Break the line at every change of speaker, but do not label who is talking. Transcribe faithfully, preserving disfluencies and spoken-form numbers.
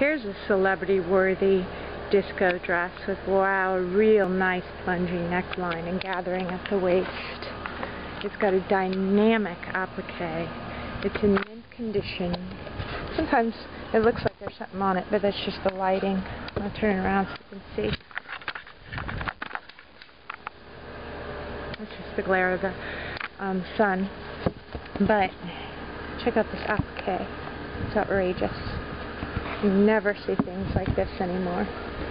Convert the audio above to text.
Here's a celebrity-worthy disco dress with, wow, a real nice plunging neckline and gathering at the waist. It's got a dynamic applique. It's in mint condition. Sometimes it looks like there's something on it, but that's just the lighting. I'll turn it around so you can see. That's just the glare of the um, sun. But check out this applique. It's outrageous. You never see things like this anymore.